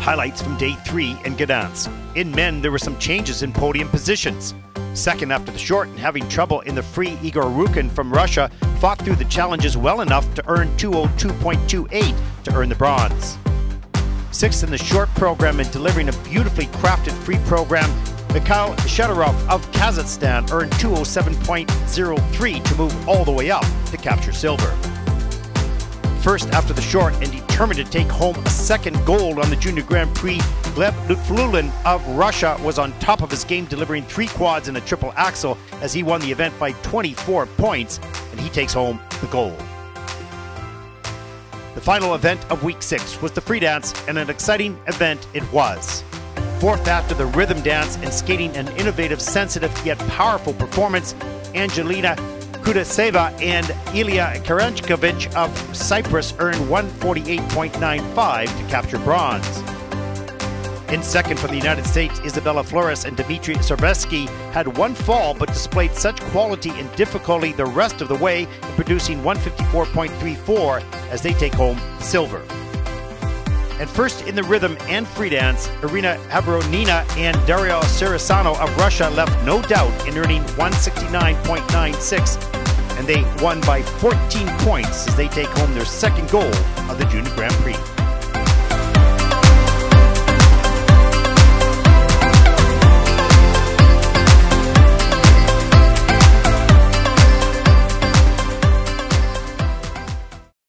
Highlights from day 3 in Gdansk. In men, there were some changes in podium positions. Second after the short and having trouble in the free, Igor Rukin from Russia fought through the challenges well enough to earn 2:02.28 to earn the bronze. Sixth in the short program and delivering a beautifully crafted free program, Mikhail Shadorov of Kazakhstan earned 2:07.03 to move all the way up to capture silver. First after the short and determined to take home a second gold on the Junior Grand Prix, Gleb Lutfulin of Russia was on top of his game, delivering 3 quads and a triple axel as he won the event by 24 points, and he takes home the gold. The final event of week 6 was the free dance, and an exciting event it was. Fourth after the rhythm dance and skating an innovative, sensitive yet powerful performance, Angelina Kudaseva and Ilya Karanchkovich of Cyprus earned 148.95 to capture bronze. In second from the United States, Isabella Flores and Dmitry Sorbetsky had one fall but displayed such quality and difficulty the rest of the way in producing 154.34 as they take home silver. And first in the rhythm and free dance, Irina Habronina and Dario Sarasano of Russia left no doubt in earning 169.96, and they won by 14 points as they take home their second gold of the Junior Grand Prix.